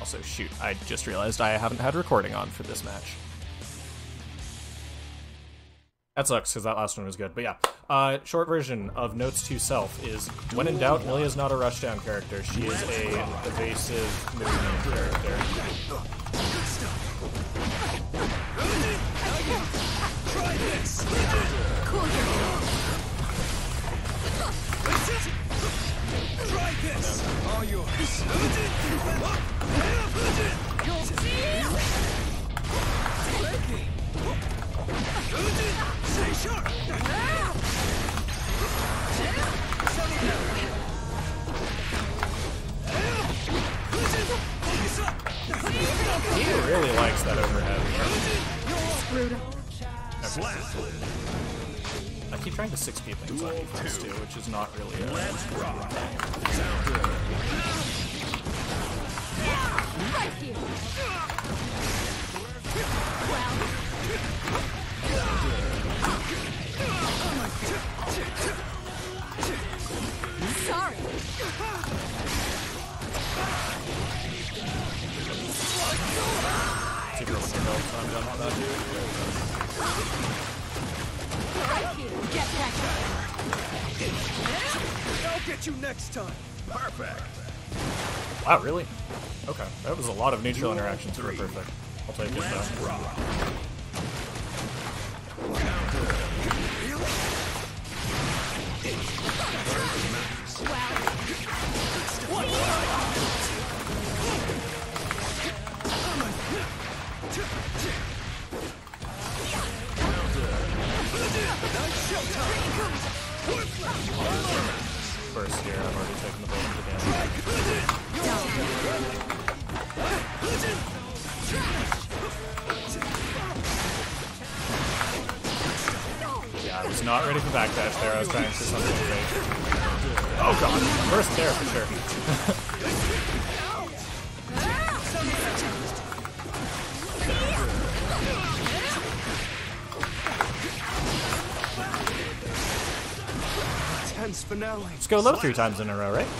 Also, shoot, I just realized I haven't had recording on for this match. That sucks, because that last one was good. But yeah, short version of Notes to Self is, when in doubt, Millia's not a rushdown character. She is a evasive movement character. Try this! Try this! All yours! Stay sharp! He really likes that overhead. Okay. I keep trying to 6P things on defense too, which is not really a Right here. Sorry. secret with the belt, so I'm done with that dude. Right here. Get back. I'll get you next time. Perfect. Wow, really? Okay, that was a lot of neutral interactions for perfect. I'll take it though. First here, I've already taken the bullet Yeah, I was not ready for backdash there. I was trying for something fake. Oh god, first there for sure. Finale. Let's go low 3 times in a row, right?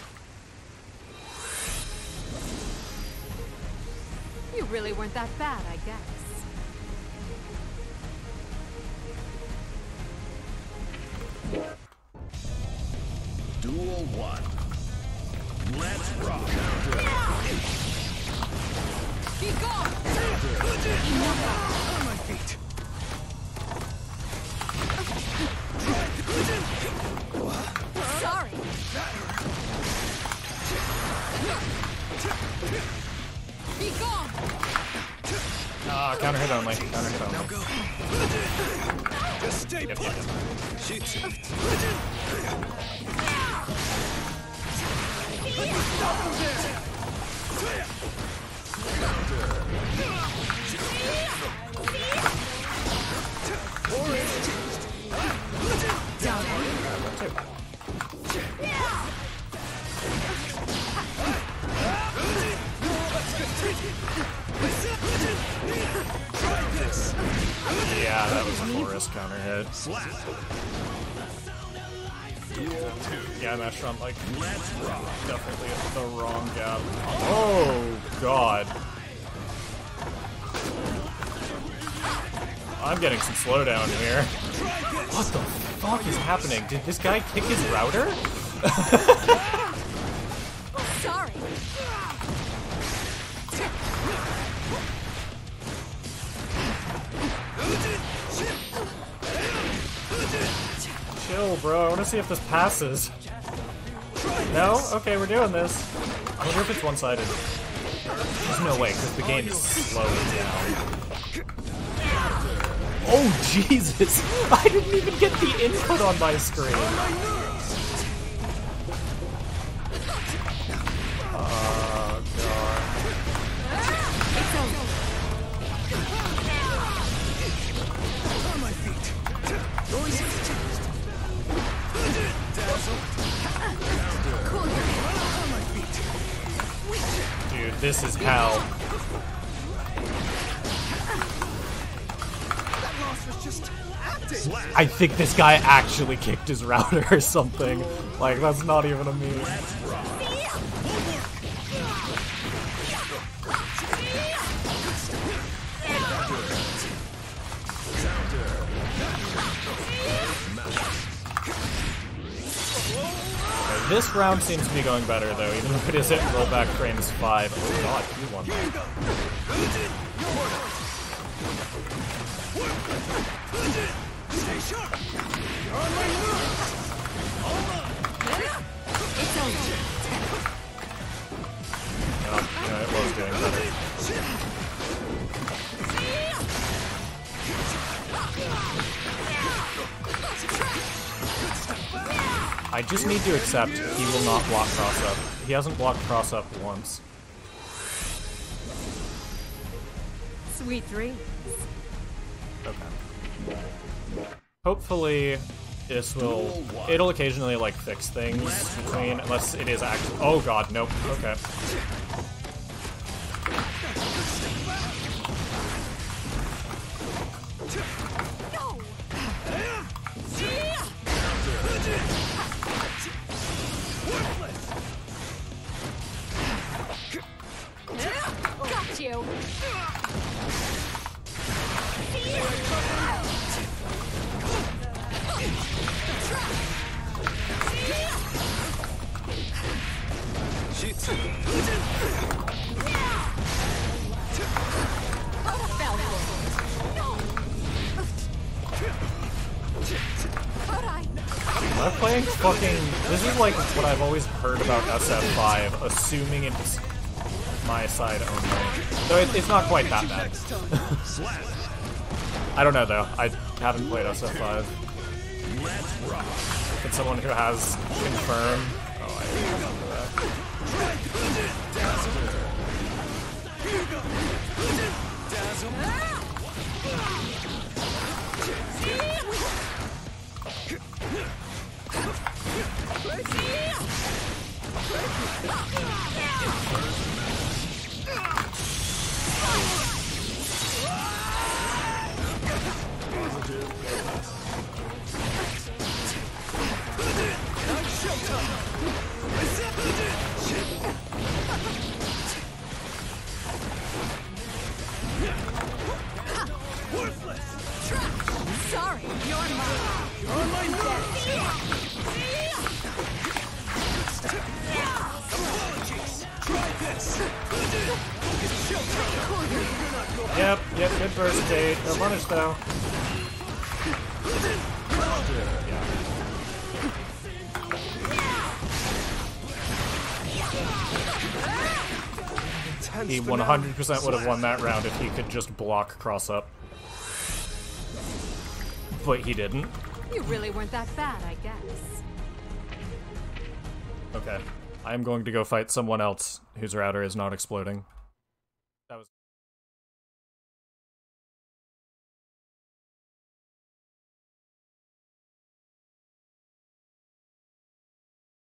You really weren't that bad, I guess. Duel 1. Let's rock. Be gone! On my feet. Sorry. Be gone! Counter hit only. Counter hit only. Just stay put. Shit. Yeah, that was a full risk counter hit. Slap. Yeah, I'm actually on like definitely the wrong gap. Oh god. I'm getting some slowdown here. What the fuck is happening? Did this guy kick his router? Sorry. Chill, bro. I want to see if this passes. No? Okay, we're doing this. I wonder if it's one-sided. There's no way, because the game is slowing down. Oh, Jesus! I didn't even get the input on my screen! Oh, God. On my feet. On my feet. Dude, this is hell. That loss was just acting. I think this guy actually kicked his router or something. Like, that's not even a meme. This round seems to be going better, though, even though it is at rollback frames 5. Oh god, he won that. Stay sharp. You're on my move. It's over. Yeah, it was doing better. I just need to accept he will not block cross-up. He hasn't blocked cross-up once. Sweet dreams. Okay. Hopefully, this will... It'll occasionally, like, fix things between... Unless it is actually... Oh god, nope. Okay. Got you. Shoot. I'm playing fucking... This is like what I've always heard about SF5, assuming it's my side only. Though it's not quite that bad. I don't know though. I haven't played SF5. Can someone who has confirm? Oh, I remember Sorry, you're mine. You're on my nerves. Apologies. Try this. It's showtime. Yep, good burst date. No punish though. He 100% would have won that round if he could just block cross up. But he didn't. You really weren't that bad, I guess. Okay. I am going to go fight someone else whose router is not exploding.